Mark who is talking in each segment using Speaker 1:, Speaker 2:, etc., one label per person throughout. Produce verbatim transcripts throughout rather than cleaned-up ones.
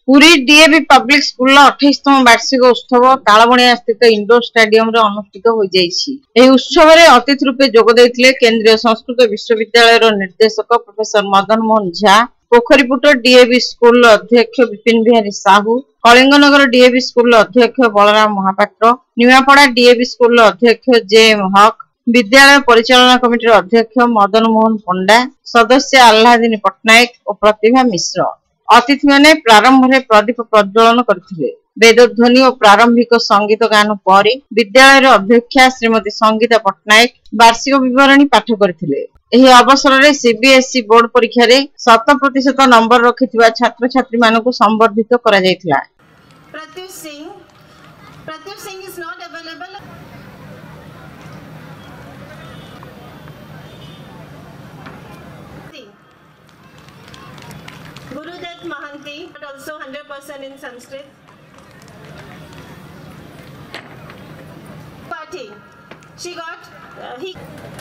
Speaker 1: Puri DAV public school अठाईसतम वार्षिक उत्सव तालबणिया स्थित इंडोर स्टेडियम रे अनुष्ठित हो जाइछि। एही उत्सव रे अतिथि रूपे जोग दैथिले केंद्रीय संस्कृत विश्वविद्यालय रो निर्देशक professor Madan Mohan Jha, Pokhariput DAV school अध्यक्ष विपिन बिहारी साहू, कलिंगनगर डीएवी स्कूल अध्यक्ष बलराम महापात्र, नुआपड़ा डीएवी स्कूल अध्यक्ष जेएम हक, विद्यालय परिचालना कमिटी अध्यक्ष मदन मोहन पंडा, सदस्य आह्लादिनी पट्टनायक और प्रतिभा मिश्र अतिथि माने प्रारंभ में प्रदीप प्रज्वलन करथिले। वेदध्वनि और प्रारंभिक संगीत गान पर विद्यालय अध्यक्षा श्रीमती संगीता पट्टनायक वार्षिक विवरणी पाठ करथिले। एही अवसर में सीबीएसई बोर्ड परीक्षा रे शत प्रतिशत नंबर रखिथिबा छात्र छात्री मानकु संबर्धित करा जायथिला।
Speaker 2: Pratyush Singh Pratyush Singh is not available. Gurudat Mahanti, but also one hundred percent in Sanskrit. Party, she got uh, he.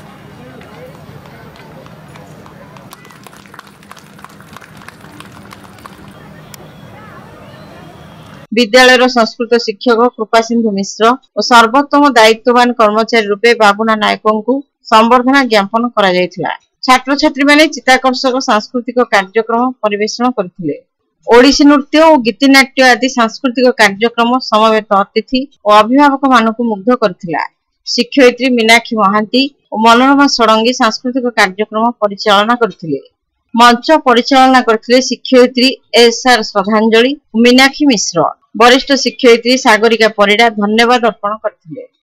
Speaker 1: विद्यालय संस्कृत शिक्षक कृपा सिंधु मिश्र और सर्वोत्तम दायित्ववान कर्मचारी रूपे बाबुना नायकों को संबर्धना ज्ञापन करा जायथिला। छात्र छात्री माने चित्ताकर्षक सांस्कृतिक कार्यक्रम परिवेषण करथिले। ओडिसी नृत्य और गीतिनाट्य आदि सांस्कृतिक कार्यक्रम समवेत अतिथि और अभिभावक मानकु मुग्ध करथिला। शिक्षयित्री मीनाक्षी महांती और मनोरमा षडंगी सांस्कृतिक कार्यक्रम परिचालना करथिले। मंच परिचालना करथिले शिक्षयित्री एसआर श्रद्धांजलि और मीनाक्षी मिश्र। वरिष्ठ शिक्षयित्री सागरिका परिडा धन्यवाद अर्पण करथिले।